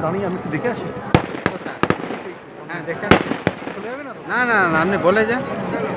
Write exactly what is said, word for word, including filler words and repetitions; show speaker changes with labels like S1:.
S1: দাঁড়িয়ে আমি একটু দেখে আসি।
S2: হ্যাঁ দেখেন। না না না আপনি বলে যান।